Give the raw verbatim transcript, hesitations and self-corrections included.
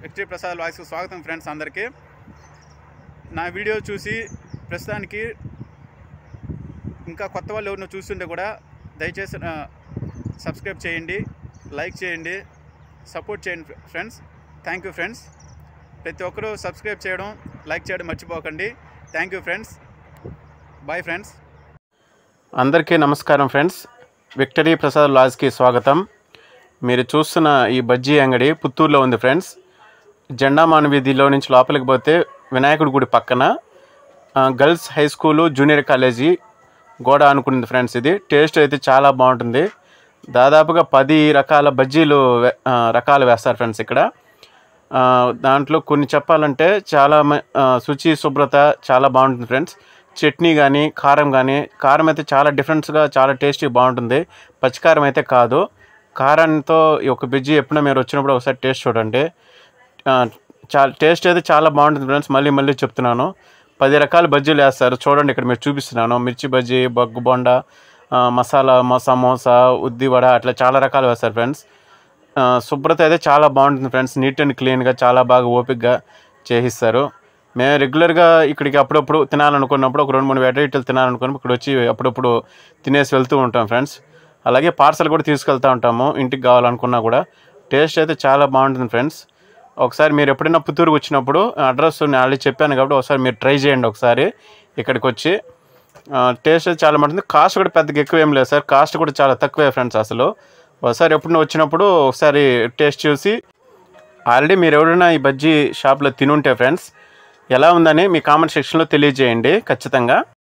Victory Prasad vlogs కు స్వాగతం friends. అందరికీ నా వీడియో చూసి ప్రస్తుతానికి ఇంకా కొత్త వాళ్ళు ఎవరినో చూస్తుంటే కూడా దయచేసి సబ్స్క్రైబ్ చేయండి, లైక్ చేయండి, సపోర్ట్ చేయండి ఫ్రెండ్స్. Thank you friends. ప్రతి ఒక్కరూ సబ్స్క్రైబ్ చేయడం, లైక్ చేయడం మర్చిపోకండి. Thank you friends. Bye friends. అందరికీ నమస్కారం ఫ్రెండ్స్. విక్టరీ ప్రసాద్ వ్లాగ్స్కి స్వాగతం. మీరు చూస్తున్న ఈ బజ్జీ అంగడి పుత్తూరులో ఉంది ఫ్రెండ్స్. జెండామాను వీధిలో నుంచి లోపలికి పోతే వినాయకుడి గుడి పక్కన girls high school junior college గోడ అనుకుంది ఫ్రెండ్స్. ఇది టేస్ట్ అయితే చాలా బాగుంటుంది. దాదాపుగా పది రకాల బజ్జీలు రకాలు వేస్తారు ఫ్రెండ్స్ ఇక్కడ. దాంట్లో కొన్ని చెప్పాలంటే చాలా శుచి శుభ్రత చాలా బాగుంటుంది ఫ్రెండ్స్. చట్నీ కానీ కారం కానీ కారం అయితే చాలా డిఫరెంట్స్గా చాలా టేస్టీ బాగుంటుంది. పచ్చికారం అయితే కాదు. కారంతో ఈ ఒక బజ్జీ ఎప్పుడైనా మీరు వచ్చినప్పుడు ఒకసారి టేస్ట్ చూడండి. చాలా టేస్ట్ అయితే చాలా బాగుంటుంది ఫ్రెండ్స్. మళ్ళీ మళ్ళీ చెప్తున్నాను, పది రకాల బజ్జీలు వేస్తారు చూడండి. ఇక్కడ మీరు చూపిస్తున్నాను. మిర్చి బజ్జీ, బగ్గు బొండా, మసాలా సమోసా, ఉద్దివడ, అట్లా చాలా రకాలు వేస్తారు ఫ్రెండ్స్. శుభ్రత అయితే చాలా బాగుంటుంది ఫ్రెండ్స్. నీట్ అండ్ క్లీన్గా చాలా బాగా ఓపికగా చేయిస్తారు. మేము రెగ్యులర్గా ఇక్కడికి అప్పుడప్పుడు తినాలనుకున్నప్పుడు ఒక రెండు మూడు వెరైటీలు తినాలనుకున్నప్పుడు ఇక్కడ వచ్చి అప్పుడప్పుడు తినేసి వెళ్తూ ఉంటాం ఫ్రెండ్స్. అలాగే పార్సల్ కూడా తీసుకెళ్తూ ఉంటాము ఇంటికి కావాలనుకున్నా కూడా. టేస్ట్ అయితే చాలా బాగుంటుంది ఫ్రెండ్స్. ఒకసారి మీరు ఎప్పుడైనా పుత్తూరుకు వచ్చినప్పుడు అడ్రస్ నేను ఆల్రెడీ చెప్పాను కాబట్టి ఒకసారి మీరు ట్రై చేయండి ఒకసారి ఇక్కడికి వచ్చి. టేస్ట్ అయితే చాలా బాగుంటుంది. కాస్ట్ కూడా పెద్దగా ఎక్కువ ఏం లేదు సార్. కాస్ట్ కూడా చాలా తక్కువే ఫ్రెండ్స్ అసలు. ఒకసారి ఎప్పుడైనా వచ్చినప్పుడు ఒకసారి టేస్ట్ చూసి, ఆల్రెడీ మీరు ఎవరైనా ఈ బజ్జీ షాప్లో తినుంటే ఫ్రెండ్స్ ఎలా ఉందని మీ కామెంట్ సెక్షన్లో తెలియజేయండి ఖచ్చితంగా.